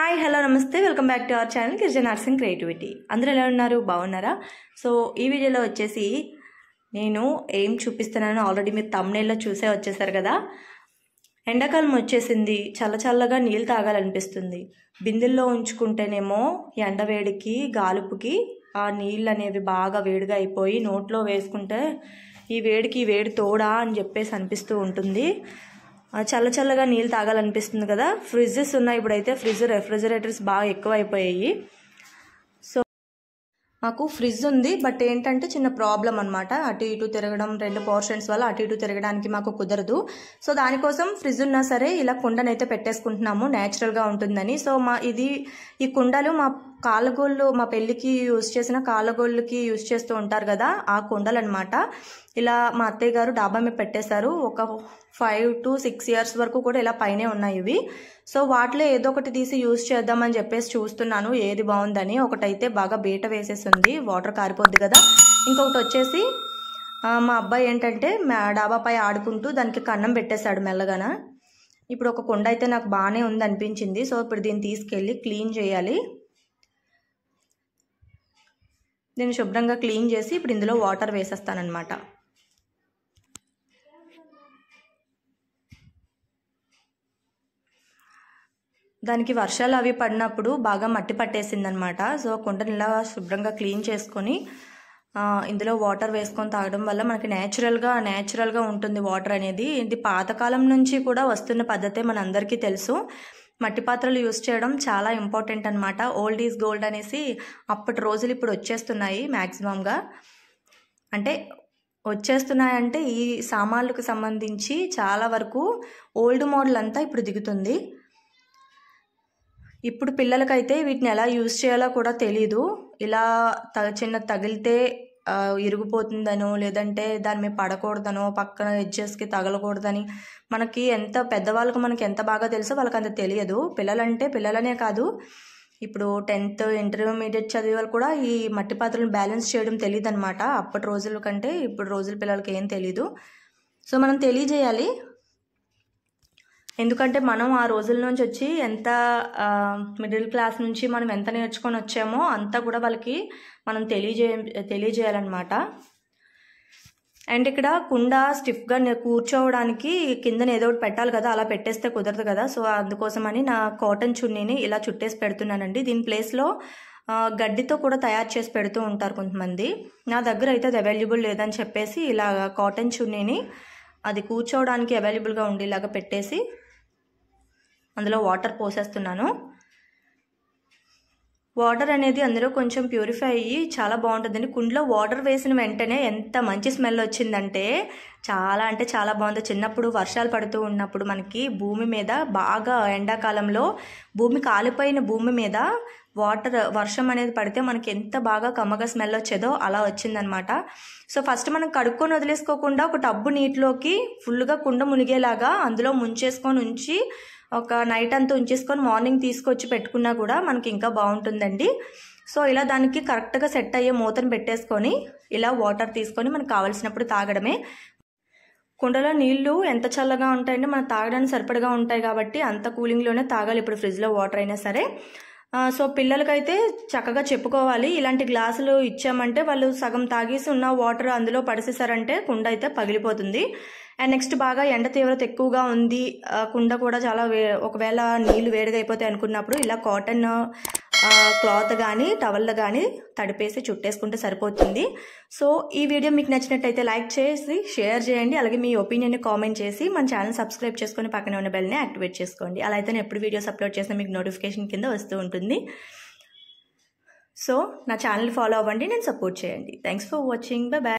Hi hello నమస్తే welcome back to our channel గిరిజన Narsing creativity. అందరూ ఎలా ఉన్నారు, బాగున్నారా? సో ఈ వీడియోలో వచ్చేసి నేను ఏం చూపిస్తున్నానో ఆల్రెడీ మీరు థంబ్నెయిల్లో చూసే వచ్చేసారు కదా. ఎండాకాలం వచ్చేసింది, చల్లగా నీళ్ళు తాగాలనిపిస్తుంది. బిందెల్లో ఉంచుకుంటేనేమో ఎండవేడికి గాలుపుకి ఆ నీళ్ళు అనేవి బాగా వేడిగా అయిపోయి నోట్లో వేసుకుంటే ఈ వేడికి వేడి తోడా అని చెప్పేసి అనిపిస్తూ ఉంటుంది. చల్లగా నీళ్ళు తాగాలనిపిస్తుంది కదా. ఫ్రిడ్జెస్ ఉన్నాయి, ఇప్పుడైతే రెఫ్రిజిరేటర్స్ బాగా ఎక్కువ అయిపోయాయి. సో మాకు ఫ్రిడ్జ్ ఉంది, బట్ ఏంటంటే చిన్న ప్రాబ్లం అనమాట. అటు ఇటు తిరగడం, 2 పోర్షన్స్ వల్ల అటు ఇటు తిరగడానికి మాకు కుదరదు. సో దానికోసం ఫ్రిడ్జ్ ఉన్నా సరే ఇలా కుండనైతే పెట్టేసుకుంటున్నాము, న్యాచురల్గా ఉంటుందని. సో ఈ కుండలు మా కాళ్ళగోళ్ళు, మా పెళ్ళికి యూజ్ చేసిన కాళ్ళగోళ్ళకి యూజ్ చేస్తూ ఉంటారు కదా, ఆ కుండలు అనమాట. ఇలా మా అత్తయ్య గారు డాబా మీద పెట్టేశారు. ఒక 5 to 6 years వరకు కూడా ఇలా పైనే ఉన్నాయి ఇవి. సో వాటిలో ఏదో ఒకటి తీసి యూజ్ చేద్దామని చెప్పేసి చూస్తున్నాను ఏది బాగుందని. ఒకటైతే బాగా బీట వేసేసింది, వాటర్ కారిపోద్ది కదా. ఇంకొకటి వచ్చేసి మా అబ్బాయి ఏంటంటే డాబాపై ఆడుకుంటూ దానికి కన్నం పెట్టేశాడు మెల్లగాన. ఇప్పుడు ఒక కుండ అయితే నాకు బాగానే ఉంది అనిపించింది. సో ఇప్పుడు దీన్ని తీసుకెళ్ళి క్లీన్ చేయాలి. దీన్ని శుభ్రంగా క్లీన్ చేసి ఇప్పుడు ఇందులో వాటర్ వేసేస్తానన్నమాట. దానికి వర్షాలు అవి పడినప్పుడు బాగా మట్టి పట్టేసిందనమాట. సో కుండని ఇలా శుభ్రంగా క్లీన్ చేసుకొని ఇందులో వాటర్ వేసుకొని తాగడం వల్ల మనకి న్యాచురల్గా ఉంటుంది వాటర్ అనేది. ఇది పాతకాలం నుంచి కూడా వస్తున్న పద్ధతే, మనందరికీ తెలుసు. మట్టి పాత్రలు యూజ్ చేయడం చాలా ఇంపార్టెంట్ అనమాట. ఓల్డ్ ఈజ్ గోల్డ్ అనేసి అప్పటి రోజులు ఇప్పుడు వచ్చేస్తున్నాయి మ్యాక్సిమంగా. అంటే వచ్చేస్తున్నాయంటే ఈ సామాన్లకు సంబంధించి చాలా వరకు ఓల్డ్ మోడల్ అంతా ఇప్పుడు దిగుతుంది. ఇప్పుడు పిల్లలకైతే వీటిని ఎలా యూజ్ చేయాలో కూడా తెలీదు. ఇలా చిన్న తగిలితే ఇరిగిపోతుందనో, లేదంటే దాని మీద పడకూడదనో, పక్కన ఎడ్జెస్కి తగలకూడదని మనకి పెద్దవాళ్ళకు మనకి ఎంత బాగా తెలుసో వాళ్ళకి అంత తెలియదు. పిల్లలనే కాదు, ఇప్పుడు 10th ఇంటర్మీడియట్ చదివే వాళ్ళు కూడా ఈ మట్టి పాత్రలను బ్యాలెన్స్ చేయడం తెలియదు అనమాట. అప్పటి రోజుల కంటే ఇప్పుడు రోజుల పిల్లలకి ఏం తెలీదు. సో మనం తెలియజేయాలి. ఎందుకంటే మనం ఆ రోజుల నుంచి వచ్చి ఎంత మిడిల్ క్లాస్ నుంచి మనం ఎంత నేర్చుకొని వచ్చామో అంతా కూడా వాళ్ళకి మనం తెలియజేయాలన్నమాట. అండ్ ఇక్కడ కుండ స్టిఫ్గా కూర్చోవడానికి కిందన ఏదో ఒకటి పెట్టాలి కదా, అలా పెట్టేస్తే కుదరదు కదా. సో అందుకోసమని నా కాటన్ చున్నీని ఇలా చుట్టేసి పెడుతున్నానండి. దీని ప్లేస్లో గడ్డితో కూడా తయారు చేసి పెడుతూ ఉంటారు కొంతమంది. నా దగ్గర అయితే అది అవైలబుల్ లేదని చెప్పేసి ఇలా కాటన్ చున్నీని అది కూర్చోవడానికి అవైలబుల్గా ఉండేలాగా పెట్టేసి అందులో వాటర్ పోసేస్తున్నాను. వాటర్ అనేది అందులో కొంచెం ప్యూరిఫై అయ్యి చాలా బాగుంటుందండి. కుండలో వాటర్ వేసిన వెంటనే ఎంత మంచి స్మెల్ వచ్చిందంటే చాలా బాగుంది. చిన్నప్పుడు వర్షాలు పడుతూ ఉన్నప్పుడు మనకి భూమి మీద బాగా ఎండాకాలంలో కాలిపోయిన భూమి మీద వర్షం అనేది పడితే మనకి ఎంత బాగా కమ్మగా స్మెల్ వచ్చేదో అలా వచ్చిందనమాట. సో ఫస్ట్ మనం కడుక్కొని వదిలేసుకోకుండా ఒక టబ్బు నీటిలోకి ఫుల్గా కుండ మునిగేలాగా అందులో ముంచేసుకొని ఉంచి ఒక నైట్ అంతా ఉంచేసుకొని మార్నింగ్ తీసుకొచ్చి పెట్టుకున్నా కూడా మనకి ఇంకా బాగుంటుందండి. సో ఇలా దానికి కరెక్ట్గా సెట్ అయ్యే మూతను పెట్టేసుకొని ఇలా వాటర్ తీసుకొని మనకు కావాల్సినప్పుడు తాగడమే. కుండలో నీళ్లు ఎంత చల్లగా ఉంటాయంటే మనకు తాగడానికి సరిపడగా ఉంటాయి కాబట్టి అంత కూలింగ్లోనే తాగాలి ఇప్పుడు ఫ్రిడ్జ్లో వాటర్ అయినా సరే. సో పిల్లలకైతే చక్కగా చెప్పుకోవాలి, ఇలాంటి గ్లాసులు ఇచ్చామంటే వాళ్ళు సగం తాగేసి ఉన్న వాటర్ అందులో పడిసేసారంటే కుండ అయితే పగిలిపోతుంది. అండ్ నెక్స్ట్ బాగా ఎండ తీవ్రత ఎక్కువగా ఉంది, కుండ కూడా చాలా ఒకవేళ నీళ్లు వేడిగా అయిపోతాయి అనుకున్నప్పుడు ఇలా కాటన్ క్లాత్ కానీ టవల్ కానీ తడిపేసి చుట్టేసుకుంటే సరిపోతుంది. సో ఈ వీడియో మీకు నచ్చినట్టయితే లైక్ చేసి షేర్ చేయండి. అలాగే మీ ఒపీనియన్ని కామెంట్ చేసి మన ఛానల్ సబ్స్క్రైబ్ చేసుకొని పక్కనే ఉన్న బెల్ని యాక్టివేట్ చేసుకోండి. అలా అయితే ఎప్పుడు వీడియోస్ అప్లోడ్ చేసినా మీకు నోటిఫికేషన్ కింద వస్తూ ఉంటుంది. సో నా ఛానల్ ఫాలో అవ్వండి, నేను సపోర్ట్ చేయండి. Thanks for watching. Bye bye.